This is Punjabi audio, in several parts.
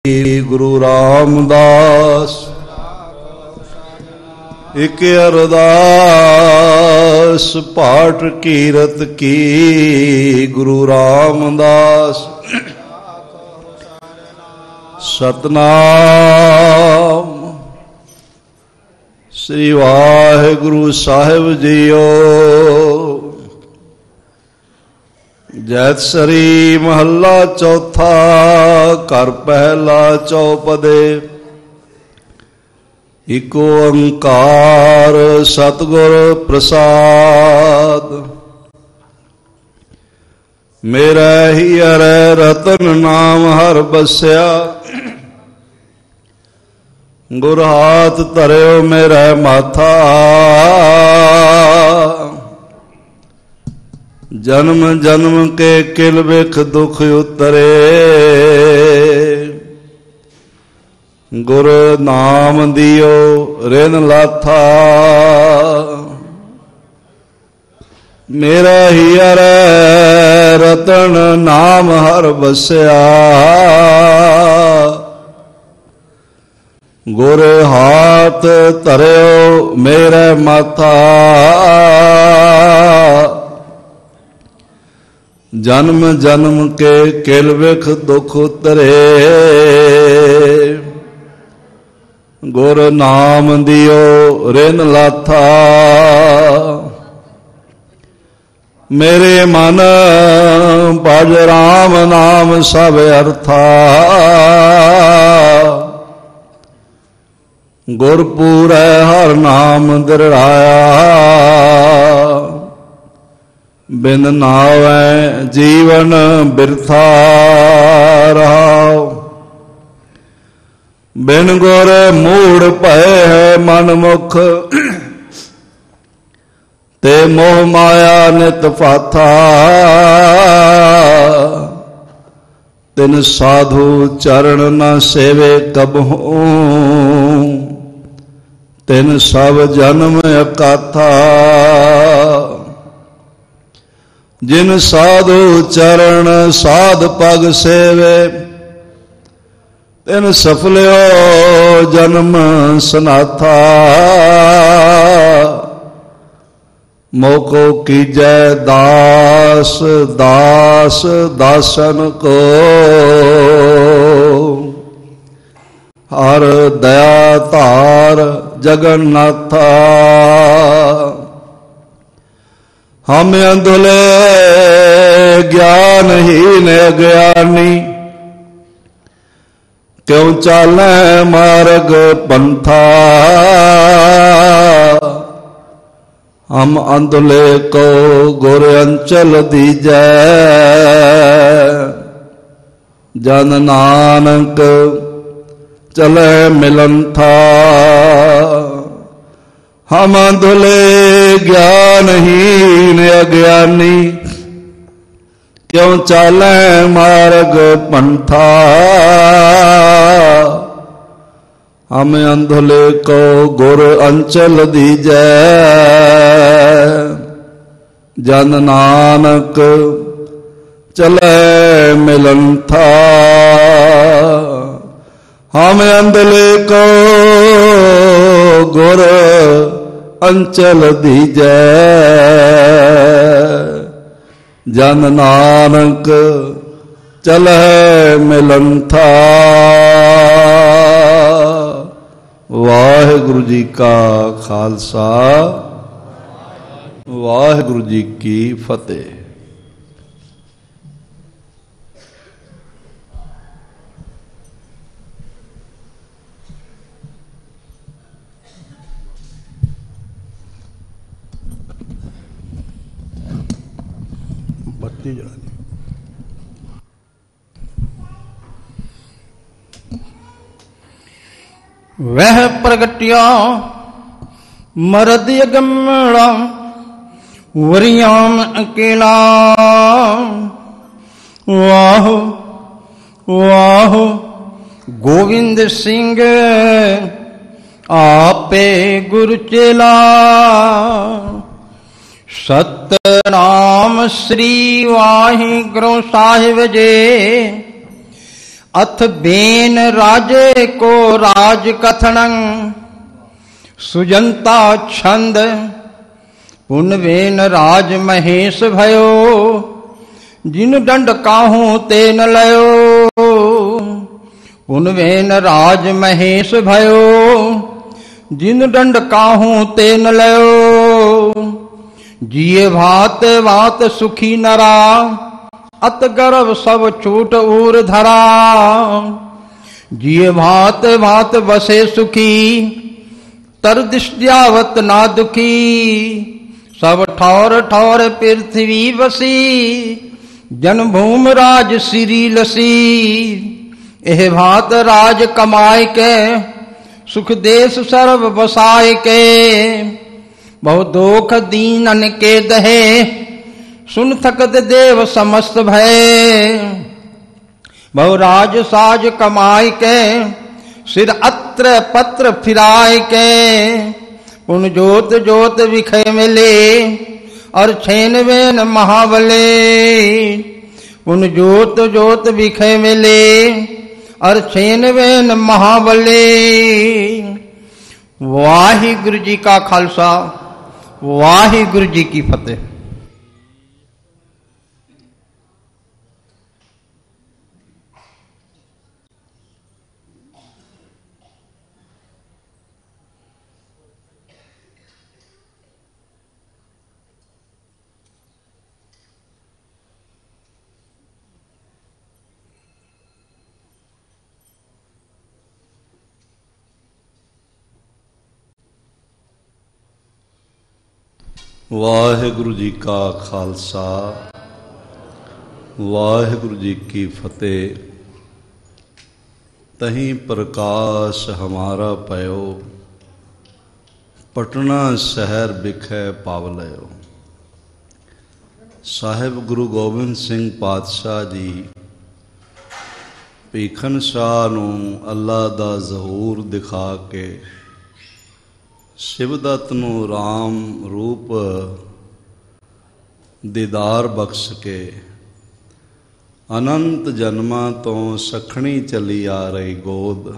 ਗੁਰੂ ਰਾਮਦਾਸ ਇਕ ਅਰਦਾਸ ਪਾਠ ਕੀਰਤ ਕੀ ਗੁਰੂ ਰਾਮਦਾਸ ਸਤਨਾਮ ਸ੍ਰੀ ਵਾਹਿਗੁਰੂ ਸਾਹਿਬ ਜੀਓ। ਜੈਤ ਸਰੀ ਮਹੱਲਾ ਚੌਥਾ ਘਰ ਪਹਿਲਾ ਚੌਪਦੇ। ਇਕ ਓੰਕਾਰ ਸਤਿਗੁਰ ਪ੍ਰਸਾਦ। ਮੇਰਾ ਹੀਅਰੈ ਰਤਨ ਨਾਮ ਹਰ ਬਸਿਆ। ਗੁਰ ਹਾਥ ਧਰਿਓ ਮੇਰਾ ਮਾਥਾ। ਜਨਮ ਜਨਮ ਕੇ ਕਿਲ ਬਿਖ ਦੁਖ ਉਤਰੇ। ਗੁਰ ਨਾਮ ਦਿਓ ਰਿਨ ਲਾਥਾ। ਮੇਰਾ ਹੀਅਰੈ ਰਤਨ ਨਾਮ ਹਰ ਬਸਿਆ। ਗੁਰ ਹਾਥ ਧਰਿਓ ਮੇਰੇ ਮਾਥਾ। ਜਨਮ ਜਨਮ ਕੇ ਕਿਲ ਬਿਖ ਦੁਖ ਉਤਰੇ। ਗੁਰ ਨਾਮ ਦਿਓ ਰਿਨ ਲਾਥਾ। ਮੇਰੇ ਮਨ ਭਜ ਰਾਮ ਨਾਮ ਸਭ ਅਰਥਾ। ਗੁਰ ਪੂਰੈ ਹਰ ਨਾਮ ਦਿਰੜਾਇਆ। ਬਿਨ ਨਾਵੈ ਜੀਵਨ ਬਿਰਥਾ ਰਹਾਉ। ਬਿਨ ਗੁਰ ਮੂੜ ਭਏ ਹੈ ਮਨ ਮੁਖ। ਤੇ ਮੋਹ ਮਾਇਆ ਨਿਤ ਫਾਥਾ। ਤਿਨ ਸਾਧੂ ਚਰਨ ਨ ਸੇਵੇ ਕਬਹੂ। ਤਿਨ ਸਭ ਜਨਮ ਅਕਾਥਾ। ਜਿਨ ਸਾਧੂ ਚਰਨ ਸਾਧ ਪਗ ਸੇਵੇ। ਤਿਨ ਸਫਲਿਓ ਜਨਮ ਸਨਾਥਾ। ਮੋਕੋ ਕੀਜੈ ਦਾਸ ਦਾਸ ਦਾਸਨ ਕੋ। ਹਰ ਦਇਆ ਧਾਰ ਜਗਨਨਾਥਾ। ਹਮ ਅੰਧਲੇ ਗਿਆਨਹੀਨ ਅਗਿਆਨੀ। ਕਿਉ ਚਾਲੈ ਮਾਰਗ ਪੰਥਾ। ਹਮ ਅੰਧਲੇ ਕੋ ਗੁਰ ਅੰਚਲ ਦੀਜੈ। ਜਨ ਨਾਨਕ ਚਲੈ ਮਿਲੰਥਾ। ਹਮ ਅੰਧਲੇ ਗਿਆਨਹੀਨ ਅਗਿਆਨੀ। ਕਿਉ ਚਾਲੈ ਮਾਰਗ ਪੰਥਾ। ਹਮ ਅੰਧਲੇ ਕੋ ਗੁਰ ਅੰਚਲ ਦੀਜੈ। ਜਨ ਨਾਨਕ ਚਲੈ ਮਿਲੰਥਾ। ਹਮ ਅੰਧਲੇ ਕੋ ਗੁਰ ਅੰਚਲ ਦੀਜੈ। ਜਨ ਨਾਨਕ ਚਲੈ ਮਿਲੰਥਾ। ਵਾਹਿਗੁਰੂ ਜੀ ਕਾ ਖਾਲਸਾ ਵਾਹਿਗੁਰੂ ਜੀ ਕੀ ਫਤਿਹ। ਬੱਤੀ ਜਲਾ ਦੀ। ਵਹਿ ਪ੍ਰਗਟਿਆ ਮਰਦ ਅਗੰਮੜਾ। ਵਰਿਆਮ ਅਕੇਲਾ। ਵਾਹ ਵਾਹ ਗੋਵਿੰਦ ਸਿੰਘ ਆਪੇ ਗੁਰ ਚੇਲਾ। ਸਤਨਾਮ ਸ੍ਰੀ ਵਾਹਿਗੁਰੂ ਸਾਹਿਬ ਜੀ। अथ बेन राजे को राज कथनं सुजंता छंद पुन बेन राज महेश भयो जिन दंड काहू ते न लयो पुन बेन राज महेश भयो जिन दंड काहू ते न लयो जिये भात भात सुखी नरा अत गर्भ सब छूट उर धरा जिये भात भात बसे सुखी तर दृष्टियावत ना दुखी सब ठौर ठौर पृथ्वी बसी जन्मभूमि राज सिरी लसी एह भात राज कमाय के सुख देश सर्व बसाय के बहु दोख दीनन के दहे सुन थकत देव समस्त भय बहु राज साज कमाय के सिर अत्र पत्र फिराय के पुन जोत जोत विखय मिले और छेन वेन महाबले पुन जोत जोत विखय मिले और छेन वेन महाबले। वाहिगुरु जी का खालसा वाहिगुरु जी की फतेह। ਵਾਹਿਗੁਰੂ ਜੀ ਕਾ ਖਾਲਸਾ ਵਾਹਿਗੁਰੂ ਜੀ ਕੀ ਫਤਿਹ। ਤਹੀਂ ਪ੍ਰਕਾਸ਼ ਹਮਾਰਾ ਪਇਓ ਪਟਨਾ ਸ਼ਹਿਰ ਬਿਖੈ ਪਾਵਲਿਓ। ਸਾਹਿਬ ਗੁਰੂ ਗੋਬਿੰਦ ਸਿੰਘ ਪਾਤਸ਼ਾਹ ਜੀ ਭੀਖਨ ਸ਼ਾਹ ਨੂੰ ਅੱਲਾ ਦਾ ਜ਼ਹੂਰ ਦਿਖਾ ਕੇ ਸ਼ਿਵਦੱਤ ਨੂੰ ਰਾਮ ਰੂਪ ਦੀਦਾਰ ਬਖਸ਼ ਕੇ ਅਨੰਤ ਜਨਮਾਂ ਤੋਂ ਸਖਣੀ ਚੱਲੀ ਆ ਰਹੀ ਗੋਦ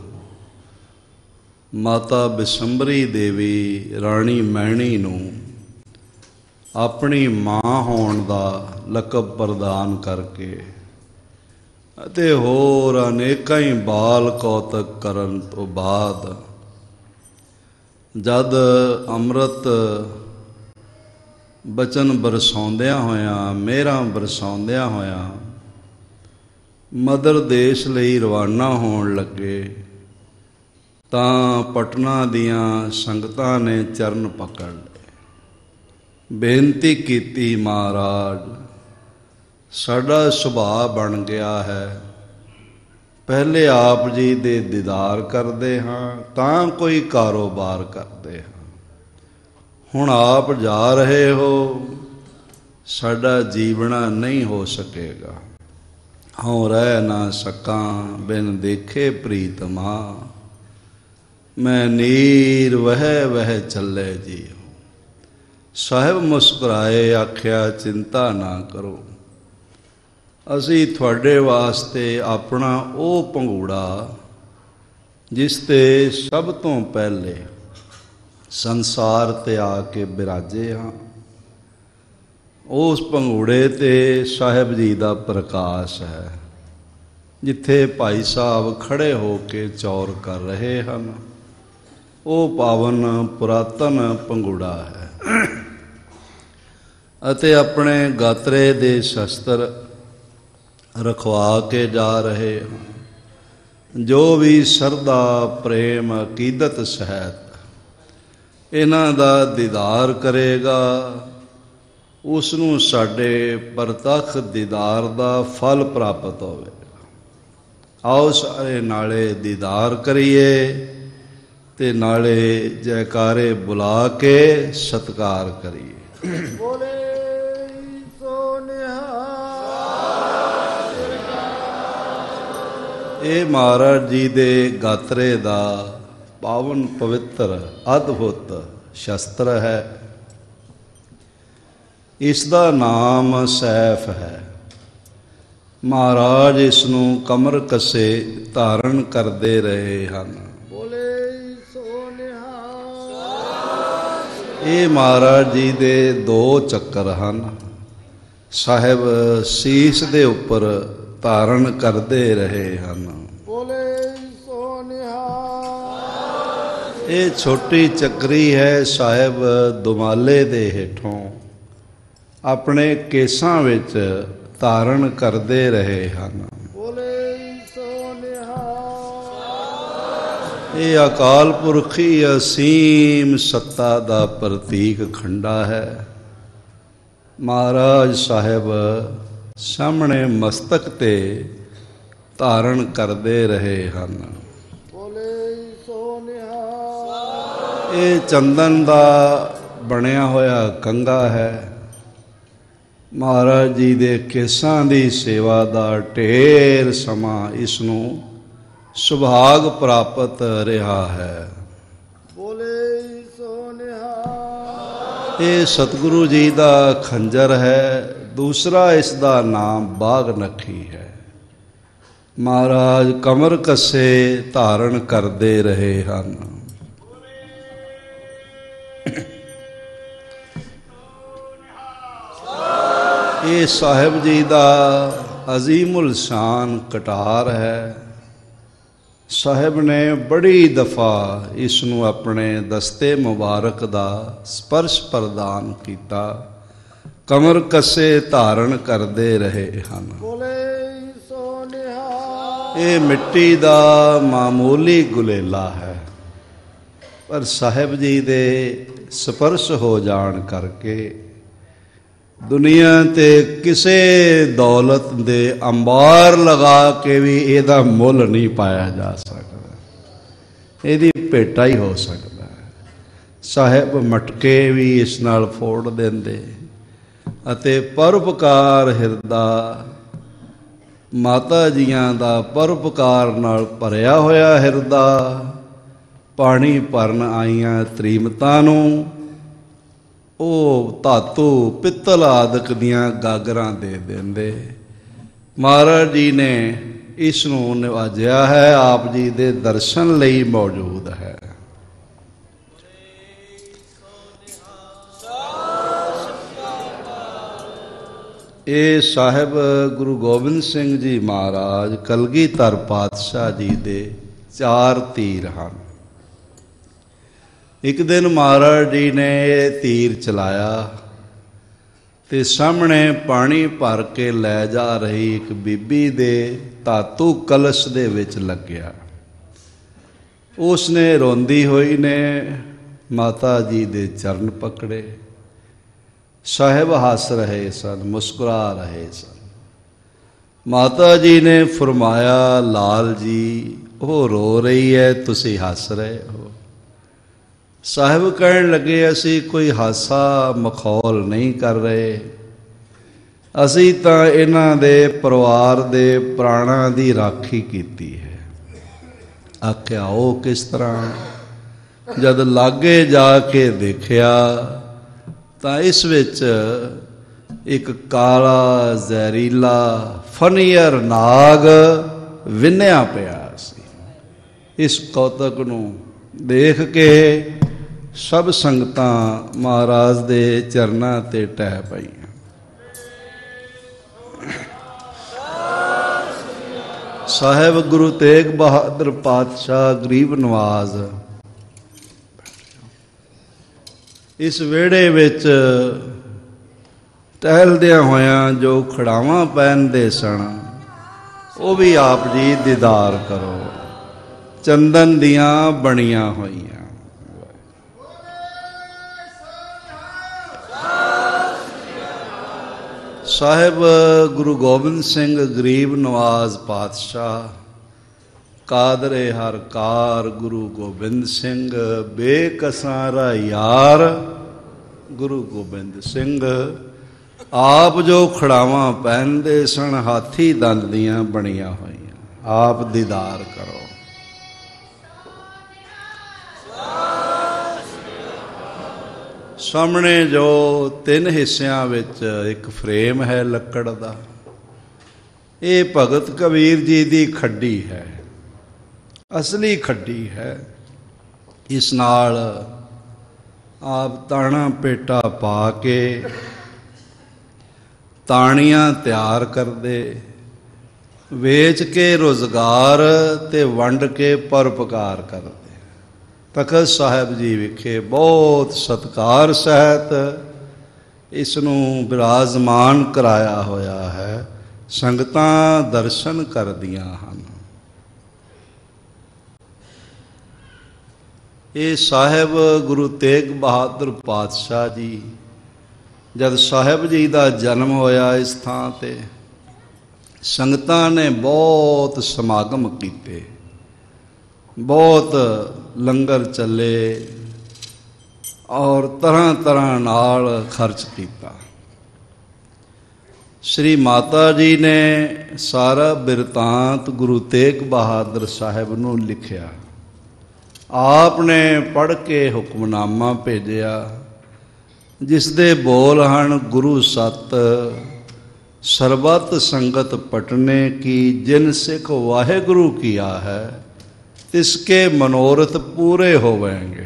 ਮਾਤਾ ਬਿਸ਼ੰਬਰੀ ਦੇਵੀ ਰਾਣੀ ਮੈਣੀ ਨੂੰ ਆਪਣੀ ਮਾਂ ਹੋਣ ਦਾ ਲਕਬ ਪ੍ਰਦਾਨ ਕਰਕੇ ਅਤੇ ਹੋਰ ਅਨੇਕਾਂ ਹੀ ਬਾਲ ਕੌਤਕ ਕਰਨ ਤੋਂ ਬਾਅਦ ਜਦ ਅੰਮ੍ਰਿਤ ਬਚਨ ਬਰਸਾਉਂਦਿਆਂ ਹੋਇਆਂ ਮਿਹਰਾਂ ਬਰਸਾਉਂਦਿਆਂ ਹੋਇਆਂ ਮਦਰ ਦੇਸ਼ ਲਈ ਰਵਾਨਾ ਹੋਣ ਲੱਗੇ ਤਾਂ ਪਟਨਾ ਦੀਆਂ ਸੰਗਤਾਂ ਨੇ ਚਰਨ ਪਕੜ ਲਏ, ਬੇਨਤੀ ਕੀਤੀ, ਮਹਾਰਾਜ ਸਾਡਾ ਸੁਭਾਅ ਬਣ ਗਿਆ ਹੈ ਪਹਿਲੇ ਆਪ ਜੀ ਦੇ ਦੀਦਾਰ ਕਰਦੇ ਹਾਂ ਤਾਂ ਕੋਈ ਕਾਰੋਬਾਰ ਕਰਦੇ ਹਾਂ, ਹੁਣ ਆਪ ਜਾ ਰਹੇ ਹੋ ਸਾਡਾ ਜੀਵਣਾ ਨਹੀਂ ਹੋ ਸਕੇਗਾ, ਹਉ ਰਹਿ ਨਾ ਸਕਾਂ ਬਿਨ ਦੇਖੇ ਪ੍ਰੀਤਮਾ ਮੈਂ ਨੀਰ ਵਹਿ ਵਹਿ ਚੱਲੇ ਜੀ। ਸਾਹਿਬ ਮੁਸਕਰਾਏ, ਆਖਿਆ ਚਿੰਤਾ ਨਾ ਕਰੋ, ਅਸੀਂ ਤੁਹਾਡੇ ਵਾਸਤੇ ਆਪਣਾ ਉਹ ਪੰਘੂੜਾ ਜਿਸ 'ਤੇ ਸਭ ਤੋਂ ਪਹਿਲੇ ਸੰਸਾਰ 'ਤੇ ਆ ਕੇ ਬਿਰਾਜੇ ਹਾਂ, ਉਸ ਪੰਘੂੜੇ 'ਤੇ ਸਾਹਿਬ ਜੀ ਦਾ ਪ੍ਰਕਾਸ਼ ਹੈ। ਜਿੱਥੇ ਭਾਈ ਸਾਹਿਬ ਖੜ੍ਹੇ ਹੋ ਕੇ ਚੌਰ ਕਰ ਰਹੇ ਹਨ ਉਹ ਪਾਵਨ ਪੁਰਾਤਨ ਪੰਘੂੜਾ ਹੈ ਅਤੇ ਆਪਣੇ ਗਾਤਰੇ ਦੇ ਸ਼ਸਤਰ ਰਖਵਾ ਕੇ ਜਾ ਰਹੇ ਹਾਂ। ਜੋ ਵੀ ਸ਼ਰਧਾ ਪ੍ਰੇਮ ਅਕੀਦਤ ਸਹਿਤ ਇਹਨਾਂ ਦਾ ਦੀਦਾਰ ਕਰੇਗਾ ਉਸ ਨੂੰ ਸਾਡੇ ਪ੍ਰਤੱਖ ਦੀਦਾਰ ਦਾ ਫਲ ਪ੍ਰਾਪਤ ਹੋਵੇਗਾ। ਆਓ ਸਾਰੇ ਨਾਲੇ ਦੀਦਾਰ ਕਰੀਏ ਤੇ ਨਾਲੇ ਜੈਕਾਰੇ ਬੁਲਾ ਕੇ ਸਤਿਕਾਰ ਕਰੀਏ। ਬੋਲੇ ਇਹ ਮਹਾਰਾਜ ਜੀ ਦੇ ਗਾਤਰੇ ਦਾ ਪਾਵਨ ਪਵਿੱਤਰ ਅਦਭੁਤ ਸ਼ਸਤਰ ਹੈ। ਇਸ ਦਾ ਨਾਮ ਸੈਫ ਹੈ। ਮਹਾਰਾਜ ਇਸ ਨੂੰ ਕਮਰ ਕੱਸੇ ਧਾਰਨ ਕਰਦੇ ਰਹੇ ਹਨ। ਬੋਲੇ ਸੋ ਨਿਹਾਲ। ਇਹ ਮਹਾਰਾਜ ਜੀ ਦੇ 2 ਚੱਕਰ ਹਨ। ਸਾਹਿਬ ਸੀਸ ਦੇ ਉੱਪਰ ਧਾਰਨ ਕਰਦੇ ਰਹੇ ਹਨ। ਬੋਲੇ ਸੋ ਨਿਹਾਲ। ਇਹ ਛੋਟੀ ਚੱਕਰੀ ਹੈ। ਸਾਹਿਬ ਦੁਮਾਲੇ ਦੇ ਹੇਠੋਂ ਆਪਣੇ ਕੇਸਾਂ ਵਿੱਚ ਧਾਰਨ ਕਰਦੇ ਰਹੇ ਹਨ। ਬੋਲੇ ਸੋ ਨਿਹਾਲ। ਇਹ ਅਕਾਲ ਪੁਰਖੀ ਅਸੀਮ ਸੱਤਾ ਦਾ ਪ੍ਰਤੀਕ ਖੰਡਾ ਹੈ। ਮਹਾਰਾਜ ਸਾਹਿਬ ਸਾਹਮਣੇ ਮਸਤਕ ਤੇ ਧਾਰਨ ਕਰਦੇ ਰਹੇ ਹਨ। ਬੋਲੇ ਸੋ ਨਿਹਾਲ। ਇਹ ਚੰਦਨ ਦਾ ਬਣਿਆ ਹੋਇਆ ਕੰਘਾ ਹੈ। ਮਹਾਰਾਜ ਜੀ ਦੇ ਕੇਸਾਂ ਦੀ ਸੇਵਾ ਦਾ ਢੇਰ ਸਮਾਂ ਇਸ ਨੂੰ ਸੁਭਾਗ ਪ੍ਰਾਪਤ ਰਿਹਾ ਹੈ। ਬੋਲੇ ਸੋ ਨਿਹਾਲ। ਇਹ ਸਤਿਗੁਰੂ ਜੀ ਦਾ ਖੰਜਰ ਹੈ। ਦੂਸਰਾ ਇਸ ਦਾ ਨਾਮ ਬਾਗ ਨਖੀ ਹੈ। ਮਹਾਰਾਜ ਕਮਰ ਕੱਸੇ ਧਾਰਨ ਕਰਦੇ ਰਹੇ ਹਨ। ਇਹ ਸਾਹਿਬ ਜੀ ਦਾ ਅਜ਼ੀਮੁਲ ਸ਼ਾਨ ਕਟਾਰ ਹੈ। ਸਾਹਿਬ ਨੇ ਬੜੀ ਦਫਾ ਇਸ ਨੂੰ ਆਪਣੇ ਦਸਤੇ ਮੁਬਾਰਕ ਦਾ ਸਪਰਸ਼ ਪ੍ਰਦਾਨ ਕੀਤਾ। ਕਮਰ ਕੱਸੇ ਧਾਰਨ ਕਰਦੇ ਰਹੇ ਹਨ। ਬੋਲੇ ਸੋ ਨਿਹਾਲ। ਇਹ ਮਿੱਟੀ ਦਾ ਮਾਮੂਲੀ ਗੁਲੇਲਾ ਹੈ, ਪਰ ਸਾਹਿਬ ਜੀ ਦੇ ਸਪਰਸ਼ ਹੋ ਜਾਣ ਕਰਕੇ ਦੁਨੀਆ ਤੇ ਕਿਸੇ ਦੌਲਤ ਦੇ ਅੰਬਾਰ ਲਗਾ ਕੇ ਵੀ ਇਹਦਾ ਮੁੱਲ ਨਹੀਂ ਪਾਇਆ ਜਾ ਸਕਦਾ। ਇਹਦੀ ਭੇਟਾ ਹੀ ਹੋ ਸਕਦਾ ਹੈ। ਸਾਹਿਬ ਮਟਕੇ ਵੀ ਇਸ ਨਾਲ ਫੋੜ ਦਿੰਦੇ ਅਤੇ ਪਰਉਪਕਾਰ ਹਿਰਦਾ ਮਾਤਾ ਜੀਆਂ ਦਾ ਪਰਉਪਕਾਰ ਨਾਲ ਭਰਿਆ ਹੋਇਆ ਹਿਰਦਾ ਪਾਣੀ ਭਰਨ ਆਈਆਂ ਤ੍ਰੀਮਤਾਂ ਨੂੰ ਉਹ ਧਾਤੂ ਪਿੱਤਲ ਆਦਿਕ ਦੀਆਂ ਗਾਗਰਾਂ ਦੇ ਦਿੰਦੇ। ਮਹਾਰਾਜ ਜੀ ਨੇ ਇਸ ਨੂੰ ਨਿਵਾਜਿਆ ਹੈ। ਆਪ ਜੀ ਦੇ ਦਰਸ਼ਨ ਲਈ ਮੌਜੂਦ ਹੈ। ਇਹ ਸਾਹਿਬ ਗੁਰੂ ਗੋਬਿੰਦ ਸਿੰਘ ਜੀ ਮਹਾਰਾਜ ਕਲਗੀਧਰ ਪਾਤਸ਼ਾਹ ਜੀ ਦੇ 4 ਤੀਰ ਹਨ। ਇੱਕ ਦਿਨ ਮਹਾਰਾਜ ਜੀ ਨੇ ਇਹ ਤੀਰ ਚਲਾਇਆ ਤੇ ਸਾਹਮਣੇ ਪਾਣੀ ਭਰ ਕੇ ਲੈ ਜਾ ਰਹੀ ਇੱਕ ਬੀਬੀ ਦੇ ਧਾਤੂ ਕਲਸ਼ ਦੇ ਵਿੱਚ ਲੱਗਿਆ। ਉਸ ਨੇ ਰੋਂਦੀ ਹੋਈ ਨੇ ਮਾਤਾ ਜੀ ਦੇ ਚਰਨ ਪਕੜੇ। ਸਾਹਿਬ ਹੱਸ ਰਹੇ ਸਨ, ਮੁਸਕਰਾ ਰਹੇ ਸਨ। ਮਾਤਾ ਜੀ ਨੇ ਫਰਮਾਇਆ, ਲਾਲ ਜੀ ਉਹ ਰੋ ਰਹੀ ਹੈ, ਤੁਸੀਂ ਹੱਸ ਰਹੇ ਹੋ। ਸਾਹਿਬ ਕਹਿਣ ਲੱਗੇ, ਅਸੀਂ ਕੋਈ ਹਾਸਾ ਮਖੌਲ ਨਹੀਂ ਕਰ ਰਹੇ, ਅਸੀਂ ਤਾਂ ਇਹਨਾਂ ਦੇ ਪਰਿਵਾਰ ਦੇ ਪ੍ਰਾਣਾਂ ਦੀ ਰਾਖੀ ਕੀਤੀ ਹੈ। ਆਖਿਆ ਉਹ ਕਿਸ ਤਰ੍ਹਾਂ? ਜਦ ਲਾਗੇ ਜਾ ਕੇ ਦੇਖਿਆ ਤਾਂ ਇਸ ਵਿੱਚ ਇੱਕ ਕਾਲਾ ਜ਼ਹਿਰੀਲਾ ਫਨੀਅਰ ਨਾਗ ਵਿੰਨਿਆ ਪਿਆ ਸੀ। ਇਸ ਕੌਤਕ ਨੂੰ ਦੇਖ ਕੇ ਸਭ ਸੰਗਤਾਂ ਮਹਾਰਾਜ ਦੇ ਚਰਨਾਂ ਤੇ ਟਹਿ ਪਈਆਂ। ਸਾਹਿਬ ਗੁਰੂ ਤੇਗ ਬਹਾਦਰ ਪਾਤਸ਼ਾਹ ਗਰੀਬ ਨਵਾਜ਼ ਇਸ ਵਿਹੜੇ ਵਿੱਚ ਟਹਿਲਦਿਆਂ ਹੋਇਆਂ ਜੋ ਖੜਾਵਾਂ ਪਹਿਨਦੇ ਸਨ, ਉਹ ਵੀ ਆਪ ਜੀ ਦੀਦਾਰ ਕਰੋ। ਚੰਦਨ ਦੀਆਂ ਬਣੀਆਂ ਹੋਈਆਂ। ਸਾਹਿਬ ਗੁਰੂ ਗੋਬਿੰਦ ਸਿੰਘ ਗਰੀਬ ਨਵਾਜ਼ ਪਾਤਸ਼ਾਹ ਕਾਦਰੇ ਹਰ ਕਾਰ ਗੁਰੂ ਗੋਬਿੰਦ ਸਿੰਘ ਬੇਕਸਾਰਾ ਯਾਰ ਗੁਰੂ ਗੋਬਿੰਦ ਸਿੰਘ ਆਪ ਜੋ ਖੜਾਵਾਂ ਪਹਿਨਦੇ ਸਨ ਹਾਥੀ ਦੰਦ ਦੀਆਂ ਬਣੀਆਂ ਹੋਈਆਂ। ਆਪ ਦੀਦਾਰ ਕਰੋ। ਸਾਹਮਣੇ ਜੋ 3 ਹਿੱਸਿਆਂ ਵਿੱਚ ਇੱਕ ਫਰੇਮ ਹੈ ਲੱਕੜ ਦਾ, ਇਹ ਭਗਤ ਕਬੀਰ ਜੀ ਦੀ ਖੱਡੀ ਹੈ, ਅਸਲੀ ਖੱਡੀ ਹੈ। ਇਸ ਨਾਲ ਆਪ ਤਾਣਾ ਪੇਟਾ ਪਾ ਕੇ ਤਾਣੀਆਂ ਤਿਆਰ ਕਰਦੇ, ਵੇਚ ਕੇ ਰੁਜ਼ਗਾਰ ਤੇ ਵੰਡ ਕੇ ਪਰਉਪਕਾਰ ਕਰਦੇ। ਤਖਤ ਸਾਹਿਬ ਜੀ ਵਿਖੇ ਬਹੁਤ ਸਤਿਕਾਰ ਸਹਿਤ ਇਸ ਨੂੰ ਬਿਰਾਜਮਾਨ ਕਰਾਇਆ ਹੋਇਆ ਹੈ। ਸੰਗਤਾਂ ਦਰਸ਼ਨ ਕਰਦੀਆਂ ਹਨ। ਇਹ ਸਾਹਿਬ ਗੁਰੂ ਤੇਗ ਬਹਾਦਰ ਪਾਤਸ਼ਾਹ ਜੀ, ਜਦ ਸਾਹਿਬ ਜੀ ਦਾ ਜਨਮ ਹੋਇਆ ਇਸ ਥਾਂ ਤੇ, ਸੰਗਤਾਂ ਨੇ ਬਹੁਤ ਸਮਾਗਮ ਕੀਤੇ, ਬਹੁਤ ਲੰਗਰ ਚੱਲੇ ਔਰ ਤਰ੍ਹਾਂ ਤਰ੍ਹਾਂ ਨਾਲ ਖਰਚ ਕੀਤਾ। ਸ਼੍ਰੀ ਮਾਤਾ ਜੀ ਨੇ ਸਾਰਾ ਬਿਰਤਾਂਤ ਗੁਰੂ ਤੇਗ ਬਹਾਦਰ ਸਾਹਿਬ ਨੂੰ ਲਿਖਿਆ। ਆਪ ਨੇ ਪੜ੍ਹ ਕੇ ਹੁਕਮਨਾਮਾ ਭੇਜਿਆ, ਜਿਸ ਦੇ ਬੋਲ ਹਨ, ਗੁਰੂ ਸਤ ਸਰਬਤ ਸੰਗਤ ਪਟਨੇ ਕੀ, ਜਿਨ ਸਿੱਖ ਵਾਹਿਗੁਰੂ ਕੀਆ ਹੈ, ਤਿਸਕੇ ਮਨੋਰਥ ਪੂਰੇ ਹੋਵੇਂਗੇ।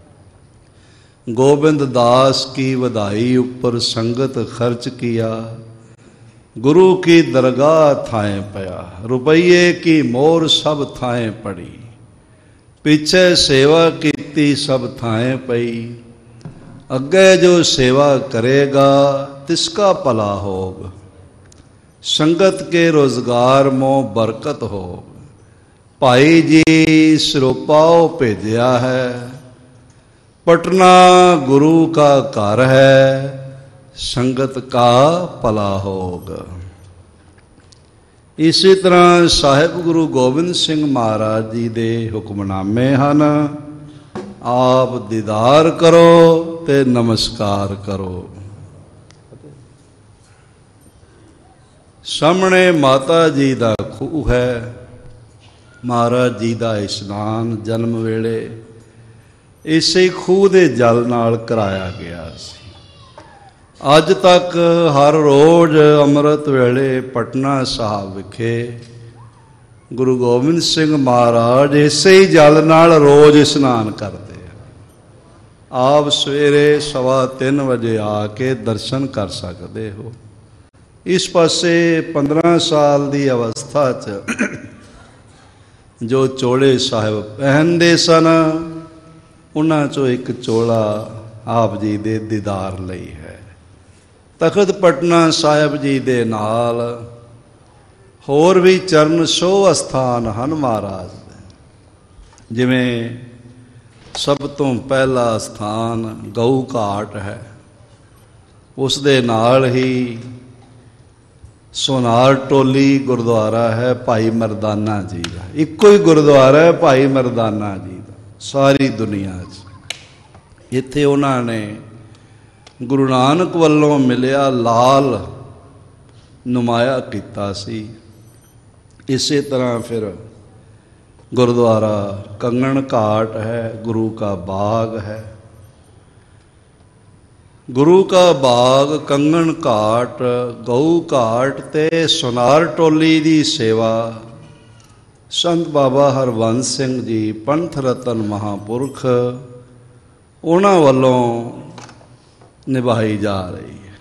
ਗੋਬਿੰਦ ਦਾਸ ਕੀ ਵਧਾਈ ਉੱਪਰ ਸੰਗਤ ਖਰਚ ਕੀਆ, ਗੁਰੂ ਕੀ ਦਰਗਾਹ ਥਾਏ ਪਿਆ। ਰੁਪਈਏ ਕੀ ਮੋਹਰ ਸਭ ਥਾਏ ਪੜੀ, ਪਿੱਛੇ ਸੇਵਾ ਕੀਤੀ ਸਭ ਥਾਏ ਪਈ। ਅੱਗੇ ਜੋ ਸੇਵਾ ਕਰੇਗਾ ਤਿਸਕਾ ਭਲਾ ਹੋਗ, ਸੰਗਤ ਕੇ ਰੁਜ਼ਗਾਰ ਮੋਂ ਬਰਕਤ ਹੋਗ। ਭਾਈ ਜੀ ਸਰੋਪਾਓ ਭੇਜਿਆ ਹੈ, ਪਟਨਾ ਗੁਰੂ ਕਾ ਘਰ ਹੈ, ਸੰਗਤ ਕਾ ਭਲਾ ਹੋਗ। ਇਸੇ ਤਰ੍ਹਾਂ ਸਾਹਿਬ ਗੁਰੂ ਗੋਬਿੰਦ ਸਿੰਘ ਮਹਾਰਾਜ ਜੀ ਦੇ ਹੁਕਮਨਾਮੇ ਹਨ। ਆਪ ਦੀਦਾਰ ਕਰੋ ਤੇ ਨਮਸਕਾਰ ਕਰੋ। ਸਾਹਮਣੇ ਮਾਤਾ ਜੀ ਦਾ ਖੂਹ ਹੈ। ਮਹਾਰਾਜ ਜੀ ਦਾ ਇਸ਼ਨਾਨ ਜਨਮ ਵੇਲੇ ਇਸੇ ਖੂਹ ਦੇ ਜਲ ਨਾਲ ਕਰਾਇਆ ਗਿਆ ਸੀ। ਅੱਜ ਤੱਕ ਹਰ ਰੋਜ਼ ਅੰਮ੍ਰਿਤ ਵੇਲੇ ਪਟਨਾ ਸਾਹਿਬ ਵਿਖੇ ਗੁਰੂ ਗੋਬਿੰਦ ਸਿੰਘ ਮਹਾਰਾਜ ਇਸੇ ਹੀ ਜਲ ਨਾਲ ਰੋਜ਼ ਇਸ਼ਨਾਨ ਕਰਦੇ ਆ। ਆਪ ਸਵੇਰੇ 3:15 ਵਜੇ ਆ ਕੇ ਦਰਸ਼ਨ ਕਰ ਸਕਦੇ ਹੋ। ਇਸ ਪਾਸੇ 15 ਸਾਲ ਦੀ ਅਵਸਥਾ 'ਚ ਜੋ ਚੋਲੇ ਸਾਹਿਬ ਪਹਿਨਦੇ ਸਨ, ਉਹਨਾਂ 'ਚੋਂ ਇੱਕ ਚੋਲਾ ਆਪ ਜੀ ਦੇ ਦੀਦਾਰ ਲਈ ਹੈ। ਤਖਤ ਪਟਨਾ ਸਾਹਿਬ ਜੀ ਦੇ ਨਾਲ ਹੋਰ ਵੀ ਚਰਨ ਛੋਹ ਅਸਥਾਨ ਹਨ ਮਹਾਰਾਜ ਦੇ। ਜਿਵੇਂ ਸਭ ਤੋਂ ਪਹਿਲਾ ਸਥਾਨ ਗਊ ਘਾਟ ਹੈ, ਉਸ ਦੇ ਨਾਲ ਹੀ ਸੋਨਾਰ ਟੋਲੀ ਗੁਰਦੁਆਰਾ ਹੈ ਭਾਈ ਮਰਦਾਨਾ ਜੀ ਦਾ। ਇੱਕੋ ਹੀ ਗੁਰਦੁਆਰਾ ਹੈ ਭਾਈ ਮਰਦਾਨਾ ਜੀ ਦਾ ਸਾਰੀ ਦੁਨੀਆ 'ਚ। ਇੱਥੇ ਉਹਨਾਂ ਨੇ ਗੁਰੂ ਨਾਨਕ ਵੱਲੋਂ ਮਿਲਿਆ ਲਾਲ ਨੁਮਾਇਆ ਕੀਤਾ ਸੀ। ਇਸੇ ਤਰ੍ਹਾਂ ਫਿਰ ਗੁਰਦੁਆਰਾ ਕੰਗਣ ਘਾਟ ਹੈ, ਗੁਰੂ ਕਾ ਬਾਗ ਹੈ। ਗੁਰੂ ਕਾ ਬਾਗ, ਕੰਗਣ ਘਾਟ, ਗਊ ਘਾਟ ਤੇ ਸੁਨਾਰ ਟੋਲੀ ਦੀ ਸੇਵਾ ਸੰਤ ਬਾਬਾ ਹਰਬੰਸ ਸਿੰਘ ਜੀ ਪੰਥ ਰਤਨ ਮਹਾਂਪੁਰਖ, ਉਹਨਾਂ ਵੱਲੋਂ ਨਿਭਾਈ ਜਾ ਰਹੀ ਹੈ।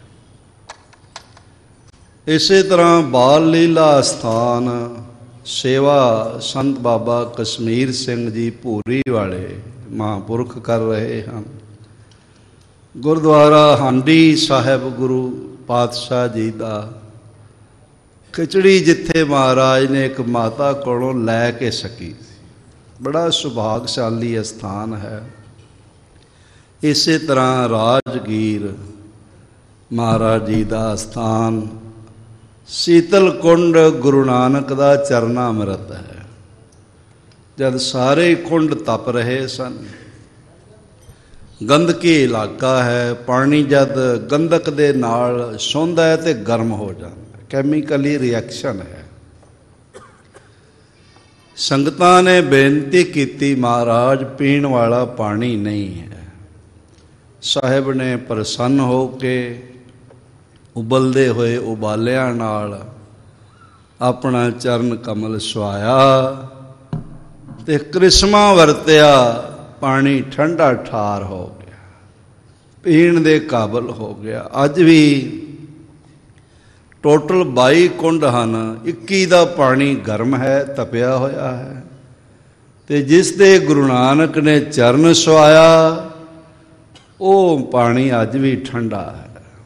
ਇਸੇ ਤਰ੍ਹਾਂ ਬਾਲ ਲੀਲਾ ਸਥਾਨ ਸੇਵਾ ਸੰਤ ਬਾਬਾ ਕਸ਼ਮੀਰ ਸਿੰਘ ਜੀ ਭੂਰੀ ਵਾਲੇ ਮਹਾਂਪੁਰਖ ਕਰ ਰਹੇ ਹਨ। ਗੁਰਦੁਆਰਾ ਹਾਂਡੀ ਸਾਹਿਬ ਗੁਰੂ ਪਾਤਸ਼ਾਹ ਜੀ ਦਾ ਖਿਚੜੀ, ਜਿੱਥੇ ਮਹਾਰਾਜ ਨੇ ਇੱਕ ਮਾਤਾ ਕੋਲੋਂ ਲੈ ਕੇ ਸਕੀ ਸੀ, ਬੜਾ ਸੁਭਾਗਸ਼ਾਲੀ ਅਸਥਾਨ ਹੈ। ਇਸੇ ਤਰ੍ਹਾਂ ਰਾਜਗੀਰ ਮਹਾਰਾਜ ਜੀ ਦਾ ਸਥਾਨ, ਸੀਤਲ ਕੁੰਡ ਗੁਰੂ ਨਾਨਕ ਦਾ ਚਰਨਾ ਅੰਮ੍ਰਿਤ ਹੈ। ਜਦ ਸਾਰੇ ਕੁੰਡ ਤਪ ਰਹੇ ਸਨ, ਗੰਧਕੀ ਇਲਾਕਾ ਹੈ, ਪਾਣੀ ਜਦ ਗੰਧਕ ਦੇ ਨਾਲ ਸੌਂਦਾ ਹੈ ਤੇ ਗਰਮ ਹੋ ਜਾਂਦਾ, ਕੈਮੀਕਲੀ ਰਿਐਕਸ਼ਨ ਹੈ। ਸੰਗਤਾਂ ਨੇ ਬੇਨਤੀ ਕੀਤੀ, ਮਹਾਰਾਜ ਪੀਣ ਵਾਲਾ ਪਾਣੀ ਨਹੀਂ ਹੈ। ਸਾਹਿਬ ਨੇ ਪ੍ਰਸੰਨ ਹੋ ਕੇ ਉਬਲਦੇ ਹੋਏ ਉਬਾਲਿਆਂ ਨਾਲ ਆਪਣਾ ਚਰਨ ਕਮਲ ਸੁਆਇਆ ਤੇ ਕ੍ਰਿਸ਼ਮਾ ਵਰਤਿਆ, ਪਾਣੀ ਠੰਡਾ ਠਾਰ ਹੋ ਗਿਆ, ਪੀਣ ਦੇ ਕਾਬਲ ਹੋ ਗਿਆ। ਅੱਜ ਵੀ ਟੋਟਲ 22 ਕੁੰਡ ਹਨ, 21 ਦਾ ਪਾਣੀ ਗਰਮ ਹੈ, ਤਪਿਆ ਹੋਇਆ ਹੈ, ਤੇ ਜਿਸ ਦੇ ਗੁਰੂ ਨਾਨਕ ਨੇ ਚਰਨ ਸੁਆਇਆ ਉਹ ਪਾਣੀ ਅੱਜ ਵੀ ਠੰਡਾ ਹੈ।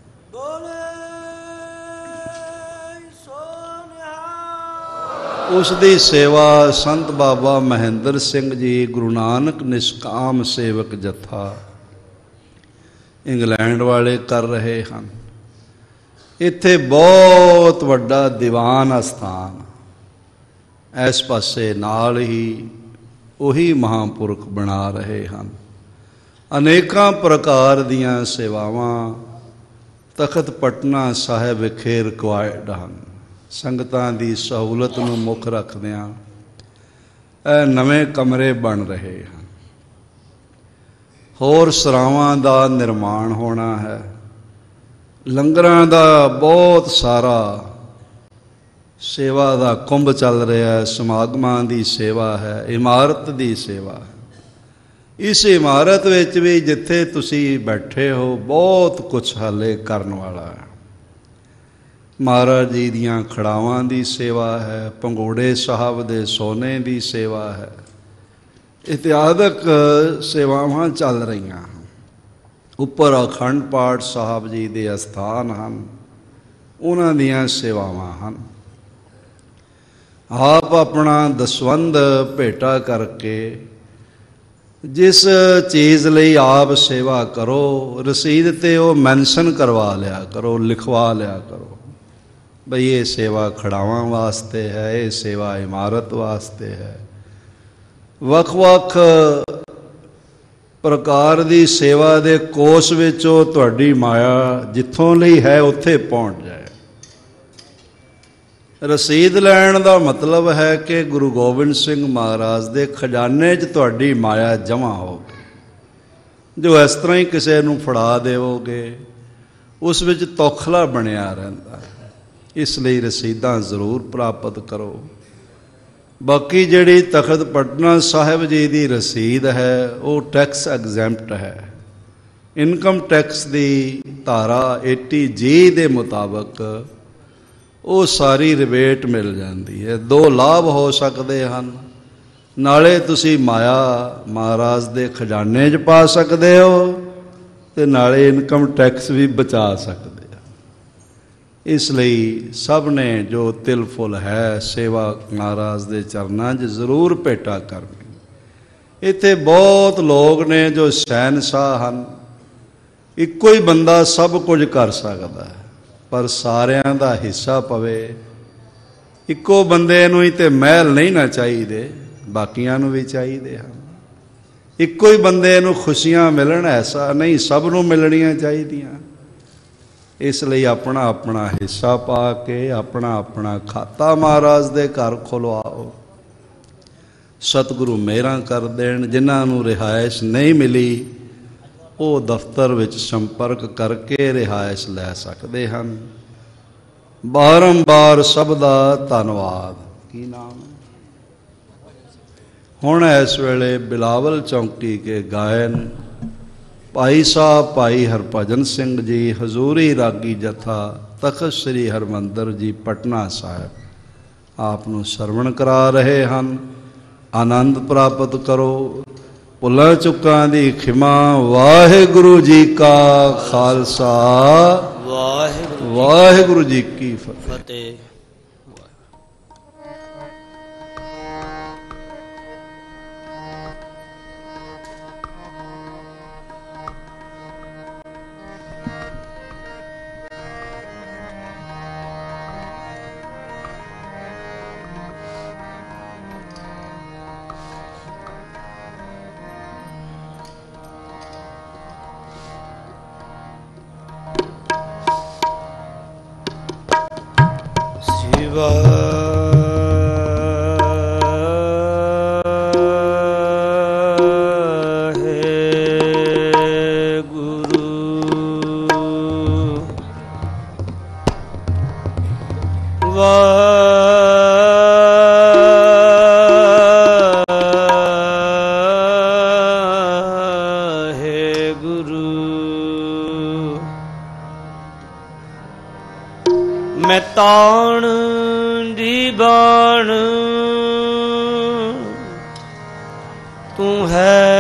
ਉਸ ਦੀ ਸੇਵਾ ਸੰਤ ਬਾਬਾ ਮਹਿੰਦਰ ਸਿੰਘ ਜੀ, ਗੁਰੂ ਨਾਨਕ ਨਿਸ਼ਕਾਮ ਸੇਵਕ ਜਥਾ ਇੰਗਲੈਂਡ ਵਾਲੇ ਕਰ ਰਹੇ ਹਨ। ਇੱਥੇ ਬਹੁਤ ਵੱਡਾ ਦੀਵਾਨ ਅਸਥਾਨ, ਇਸ ਪਾਸੇ ਨਾਲ ਹੀ ਉਹੀ ਮਹਾਂਪੁਰਖ ਬਣਾ ਰਹੇ ਹਨ। ਅਨੇਕਾਂ ਪ੍ਰਕਾਰ ਦੀਆਂ ਸੇਵਾਵਾਂ ਤਖਤ ਪਟਨਾ ਸਾਹਿਬ ਵਿਖੇ ਰਿਕੁਆਇਰਡ ਹਨ। ਸੰਗਤਾਂ ਦੀ ਸਹੂਲਤ ਨੂੰ ਮੁੱਖ ਰੱਖਦਿਆਂ ਇਹ ਨਵੇਂ ਕਮਰੇ ਬਣ ਰਹੇ ਹਨ। ਹੋਰ ਸਰਾਵਾਂ ਦਾ ਨਿਰਮਾਣ ਹੋਣਾ ਹੈ। ਲੰਗਰਾਂ ਦਾ ਬਹੁਤ ਸਾਰਾ ਸੇਵਾ ਦਾ ਕੁੰਭ ਚੱਲ ਰਿਹਾ ਹੈ। ਸਮਾਗਮਾਂ ਦੀ ਸੇਵਾ ਹੈ, ਇਮਾਰਤ ਦੀ ਸੇਵਾ ਹੈ। ਇਸ ਇਮਾਰਤ ਵਿੱਚ ਵੀ ਜਿੱਥੇ ਤੁਸੀਂ ਬੈਠੇ ਹੋ ਬਹੁਤ ਕੁਛ ਹਾਲੇ ਕਰਨ ਵਾਲਾ ਹੈ। ਮਹਾਰਾਜ ਜੀ ਦੀਆਂ ਖੜਾਵਾਂ ਦੀ ਸੇਵਾ ਹੈ, ਭੰਗੋੜੇ ਸਾਹਿਬ ਦੇ ਸੋਨੇ ਦੀ ਸੇਵਾ ਹੈ, ਇਤਿਹਾਸਕ ਸੇਵਾਵਾਂ ਚੱਲ ਰਹੀਆਂ ਹਨ। ਉੱਪਰ ਅਖੰਡ ਪਾਠ ਸਾਹਿਬ ਜੀ ਦੇ ਅਸਥਾਨ ਹਨ, ਉਹਨਾਂ ਦੀਆਂ ਸੇਵਾਵਾਂ ਹਨ। ਆਪ ਆਪਣਾ ਦਸਵੰਧ ਭੇਟਾ ਕਰਕੇ ਜਿਸ ਚੀਜ਼ ਲਈ ਆਪ ਸੇਵਾ ਕਰੋ, ਰਸੀਦ 'ਤੇ ਉਹ ਮੈਂਸ਼ਨ ਕਰਵਾ ਲਿਆ ਕਰੋ, ਲਿਖਵਾ ਲਿਆ ਕਰੋ ਬਈ ਇਹ ਸੇਵਾ ਖੜਾਵਾਂ ਵਾਸਤੇ ਹੈ, ਇਹ ਸੇਵਾ ਇਮਾਰਤ ਵਾਸਤੇ ਹੈ। ਵੱਖ-ਵੱਖ ਪ੍ਰਕਾਰ ਦੀ ਸੇਵਾ ਦੇ ਕੋਸ਼ ਵਿੱਚੋਂ ਤੁਹਾਡੀ ਮਾਇਆ ਜਿੱਥੋਂ ਲਈ ਹੈ ਉੱਥੇ ਪਹੁੰਚ ਜਾਏ। ਰਸੀਦ ਲੈਣ ਦਾ ਮਤਲਬ ਹੈ ਕਿ ਗੁਰੂ ਗੋਬਿੰਦ ਸਿੰਘ ਮਹਾਰਾਜ ਦੇ ਖਜ਼ਾਨੇ 'ਚ ਤੁਹਾਡੀ ਮਾਇਆ ਜਮ੍ਹਾਂ ਹੋ ਗਈ। ਜੋ ਇਸ ਤਰ੍ਹਾਂ ਹੀ ਕਿਸੇ ਨੂੰ ਫੜਾ ਦੇਵੋਗੇ ਉਸ ਵਿੱਚ ਤੌਖਲਾ ਬਣਿਆ ਰਹਿੰਦਾ ਹੈ। ਇਸ ਲਈ ਰਸੀਦਾਂ ਜ਼ਰੂਰ ਪ੍ਰਾਪਤ ਕਰੋ। ਬਾਕੀ ਜਿਹੜੀ ਤਖਤ ਪਟਨਾ ਸਾਹਿਬ ਜੀ ਦੀ ਰਸੀਦ ਹੈ ਉਹ ਟੈਕਸ ਐਗਜ਼ੈਂਪਟ ਹੈ। ਇਨਕਮ ਟੈਕਸ ਦੀ ਧਾਰਾ 80G ਦੇ ਮੁਤਾਬਕ ਉਹ ਸਾਰੀ ਰਿਬੇਟ ਮਿਲ ਜਾਂਦੀ ਹੈ। ਦੋ ਲਾਭ ਹੋ ਸਕਦੇ ਹਨ, ਨਾਲੇ ਤੁਸੀਂ ਮਾਇਆ ਮਹਾਰਾਜ ਦੇ ਖਜ਼ਾਨੇ 'ਚ ਪਾ ਸਕਦੇ ਹੋ ਤੇ ਨਾਲੇ ਇਨਕਮ ਟੈਕਸ ਵੀ ਬਚਾ ਸਕਦੇ ਹੋ। ਇਸ ਲਈ ਸਭ ਨੇ ਜੋ ਤਿਲ ਫੁੱਲ ਹੈ ਸੇਵਾ ਮਹਾਰਾਜ ਦੇ ਚਰਨਾਂ 'ਚ ਜ਼ਰੂਰ ਭੇਟਾ ਕਰਨੀ। ਇੱਥੇ ਬਹੁਤ ਲੋਕ ਨੇ ਜੋ ਸ਼ਹਿਨਸ਼ਾਹ ਹਨ। ਇੱਕੋ ਹੀ ਬੰਦਾ ਸਭ ਕੁਝ ਕਰ ਸਕਦਾ ਹੈ, ਪਰ ਸਾਰਿਆਂ ਦਾ ਹਿੱਸਾ ਪਵੇ। ਇੱਕੋ ਬੰਦੇ ਨੂੰ ਹੀ ਤੇ ਮਹਿਲ ਨਹੀਂ ਨਾ ਚਾਹੀਦੇ, ਬਾਕੀਆਂ ਨੂੰ ਵੀ ਚਾਹੀਦੇ ਹਨ। ਇੱਕੋ ਹੀ ਬੰਦੇ ਨੂੰ ਖੁਸ਼ੀਆਂ ਮਿਲਣ, ਐਸਾ ਨਹੀਂ, ਸਭ ਨੂੰ ਮਿਲਣੀਆਂ ਚਾਹੀਦੀਆਂ। ਇਸ ਲਈ ਆਪਣਾ ਆਪਣਾ ਹਿੱਸਾ ਪਾ ਕੇ ਆਪਣਾ ਆਪਣਾ ਖਾਤਾ ਮਹਾਰਾਜ ਦੇ ਘਰ ਖੁਲਵਾਓ। ਸਤਿਗੁਰੂ ਮਿਹਰਾਂ ਕਰ ਦੇਣ। ਜਿਨ੍ਹਾਂ ਨੂੰ ਰਿਹਾਇਸ਼ ਨਹੀਂ ਮਿਲੀ ਉਹ ਦਫ਼ਤਰ ਵਿੱਚ ਸੰਪਰਕ ਕਰਕੇ ਰਿਹਾਇਸ਼ ਲੈ ਸਕਦੇ ਹਨ। ਬਾਰੰਬਾਰ ਸਭ ਦਾ ਧੰਨਵਾਦ। ਕੀ ਨਾਮ ਹੈ? ਹੁਣ ਇਸ ਵੇਲੇ ਬਿਲਾਵਲ ਚੌਂਕੀ ਕੇ ਗਾਇਨ ਭਾਈ ਸਾਹਿਬ ਭਾਈ ਹਰਭਜਨ ਸਿੰਘ ਜੀ, ਹਜ਼ੂਰੀ ਰਾਗੀ ਜਥਾ ਤਖਤ ਸ੍ਰੀ ਹਰਿਮੰਦਰ ਜੀ ਪਟਨਾ ਸਾਹਿਬ ਆਪ ਨੂੰ ਸਰਵਣ ਕਰਾ ਰਹੇ ਹਨ। ਆਨੰਦ ਪ੍ਰਾਪਤ ਕਰੋ। ਭੁੱਲਾਂ ਚੁੱਕਾਂ ਦੀ ਖਿਮਾ। ਵਾਹਿਗੁਰੂ ਜੀ ਕਾ ਖਾਲਸਾ, ਵਾਹਿਗੁਰੂ ਜੀ ਕੀ ਫਤਿਹ। ਮੈਂ ਤਾਣ ਦੀ ਬਾਣ ਤੂੰ ਹੈ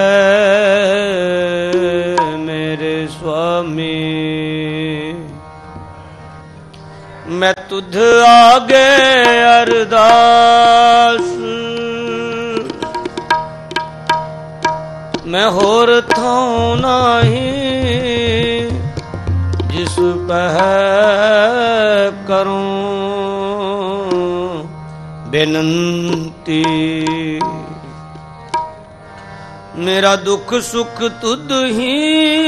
ਮੇਰੇ ਸੁਆਮੀ, ਮੈਂ ਤੁਧ ਆਗੇ ਅਰਦਾਸ, ਮੈਂ ਹੋਰ ਥਾਂ ਨਹੀਂ ਜਿਸ ਪਹਿ ਕਰੂੰ ਬੇਨੰਤੀ। ਮੇਰਾ ਦੁੱਖ ਸੁਖ ਤੁਧ ਹੀ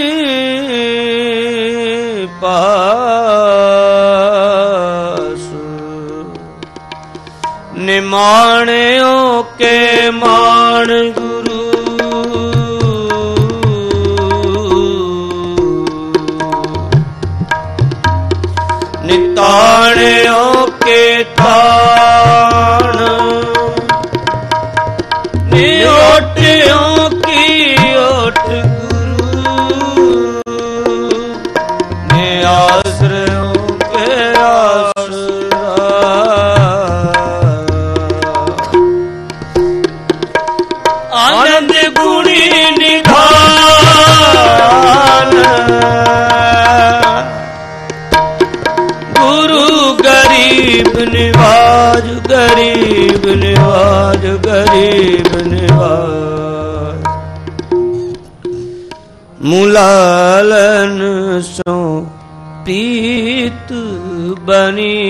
ਪਾਸ, ਨਿਮਾਣਿਓ ਕੇ ਮਾਣ ਗੁਰੂ, ਨਿਤਾਣਿਓ ਕੇ ਤਾਣ, ਨਿਓਟਿਓ ਕੀ ਓਟ ਗੁਰੂ, ਨਿਆਸਰਿਓ ਕੇ ਆਸਰਾ। ਆਨੰਦ ਗੁਣੀ ਨਿਧਾਨ, ਗੁਰੂ ਗਰੀਬ ਨਿਵਾਜ, ਗਰੀਬ ਨਿਵਾਜ, ਗਰੀਬ ਨਿਵਾਜ। ਮੁਲਾਲਨ ਸੋ ਪ੍ਰੀਤ ਬਨੀ,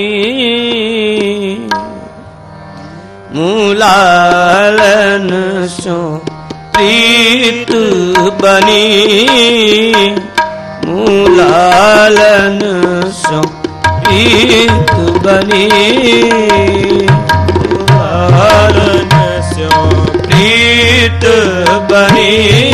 ਮੁਲਾਲਨ ਸੋ ਪ੍ਰੀਤ ਬਨੀ, ਮੁਲਾਲਨ ਸੋ ਪ੍ਰੀਤ ਬਨੀ, ਮੁਲਾਲਨ ਸੋ ਪ੍ਰੀਤ ਬਨੀ।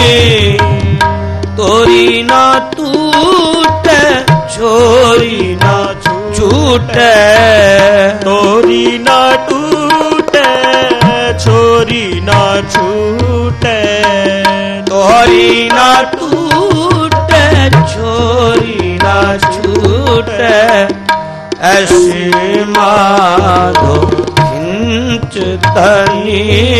ਤੋਰੀ ਨਾ ਟੂਟੈ ਛੋਰੀ ਨਾ ਛੂਟੈ, ਤੋਰੀ ਨਾ ਟੂਟੈ ਛੋਰੀ ਨਾ ਛੂਟੈ, ਤੋਰੀ ਨਾ ਟੂਟੈ ਛੋਰੀ ਨਾ ਛੂਟੈ। ਐਸੀ ਮਾਧੋ ਖਿੰਚ ਤਨੀ,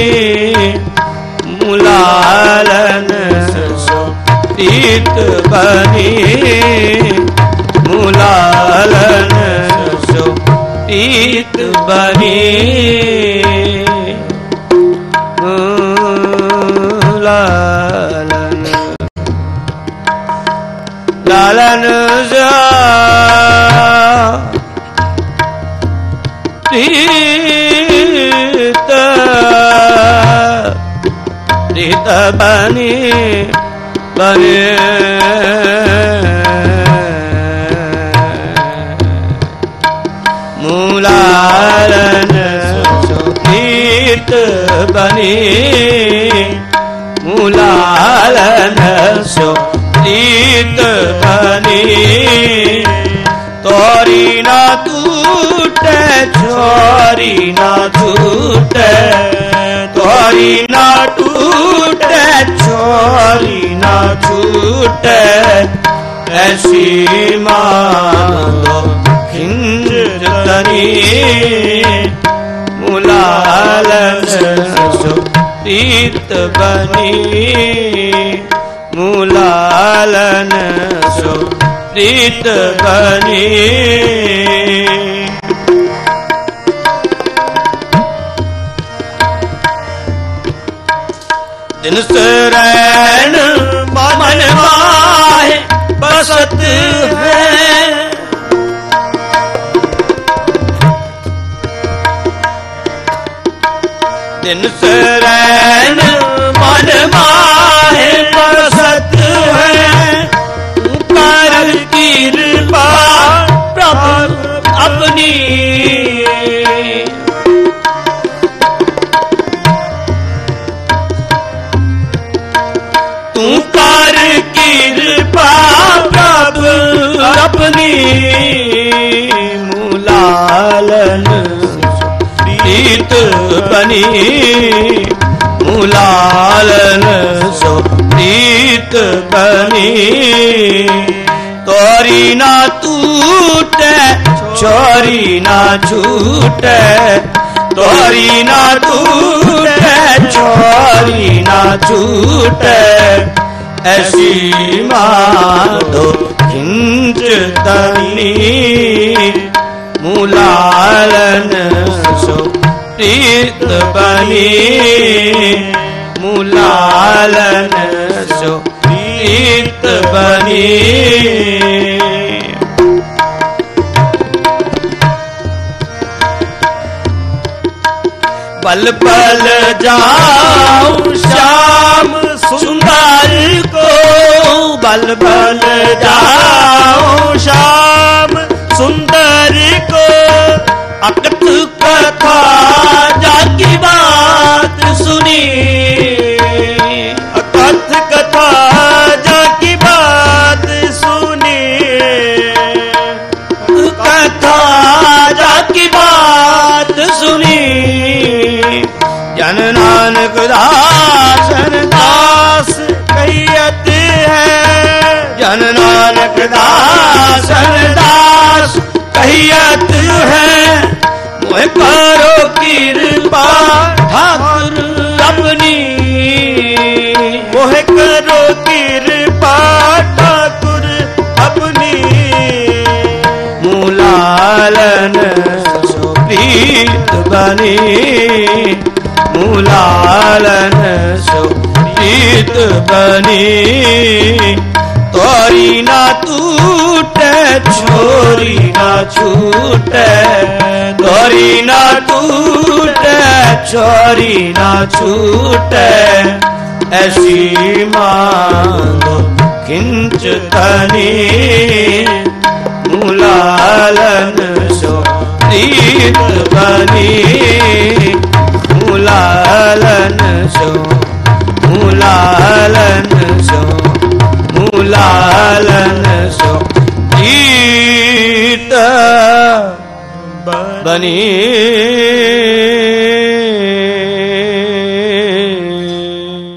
ਮੁਲਾਲਨ ਸੋ ਪ੍ਰੀਤ ਬਨੀ, ਮੁਲਾਲਨ ਸੋ ਪ੍ਰੀਤ ਬਨੀ, ਮੁਲਾਲਨ ਲਾਲਨ ਜਾ ਪ੍ਰੀਤ ਪ੍ਰੀਤ ਬਨੀ ਬਨੀ, ਮੁਲਾਲਨ ਸੋ ਪ੍ਰੀਤ ਬਨੀ, ਮੁਲਾਲਨ ਸੋ ਪ੍ਰੀਤ ਬਨੀ। ਤੋਰੀ ਨਾ ਟੂਟੈ ਛੋਰੀ ਨਾ ਛੂਟੈ, ਤੋਰੀ ਨਾ ਟੂਟੈ ਛੋਰੀ ਨਾ ਛੂਟੈ। ਐਸੀ ਮਾਧੋ ਖਿੰਚ ਤਨੀ, ਮੁਲਾਲਨ ਸੋ ਪ੍ਰੀਤ ਬਨੀ, ਮੁਲਾਲਨ ਸੋ ਪ੍ਰੀਤ ਬਨੀ। ਦਿਨ ਸਰੈਣ ਮਨ ਮਾਹੇ ਬਸਤ ਹੈ, ਦਿਨ ਸਰੈਣ ਮਨ ਮਾਹੇ ਬਸਤ ਹੈ। ਕਰ ਕਿਰਪਾ ਪ੍ਰਭ ਆਪਣੀ, ਤੂੰ ਕਰ ਕਿਰਪਾ ਪ੍ਰਭ ਆਪਣੀ, ਮੁਲਾਲਨ ਪ੍ਰੀਤ ਬਨੀ, ਮੁਲਾਲਨ ਸੋ ਪ੍ਰੀਤ ਬਨੀ। ਤੋਰੀ ਨਾ ਟੂਟੈ छोरी ना छूटे, तोरी ना टूटे छोरी ना छूटे, ऐसी माधो खिंच तनी, मूलालन सो प्रीत बनी, मूलालन सो प्रीत बनी। पल पल जाऊं श्याम सुंदर को, पल पल जाऊं श्याम सुंदर को, अकथ कथा जाकी बात सुनी, अकथ कथा जाकी बात सुनी, कथा जाकी बात सुनी। जन नानक दासन दास कहियत है, जन नानक दासन दास कहियत है, मोह करो कृपा ठाकुर अपनी, मोह करो कृपा ठाकुर अपनी, मूलालन सो प्रीत बनी, मूलालन सो प्रीत बनी, तोरी ना टूटे छोरी ना छूटे, तोरी ना टूटे छोरी ना छूटे, ऐसी मांगो किंच तनी, मूलालन सो प्रीत बनी, मूलालन सो, मूलालन सो, मूलालन सो प्रीत बनी।